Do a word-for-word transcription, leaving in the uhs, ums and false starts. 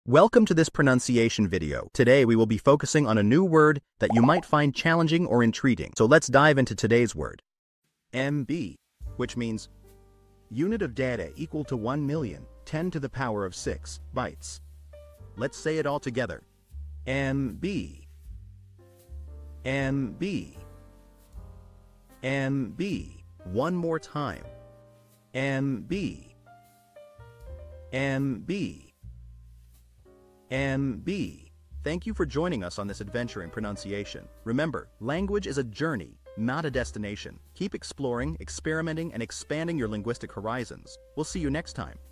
Welcome to this pronunciation video. Today we will be focusing on a new word that you might find challenging or intriguing. So let's dive into today's word. M B, which means unit of data equal to one million, ten to the power of six, bytes. Let's say it all together. M B. M B. M B. One more time. M B. M B. M B. Thank you for joining us on this adventure in pronunciation. Remember, language is a journey, not a destination. Keep exploring, experimenting, and expanding your linguistic horizons. We'll see you next time.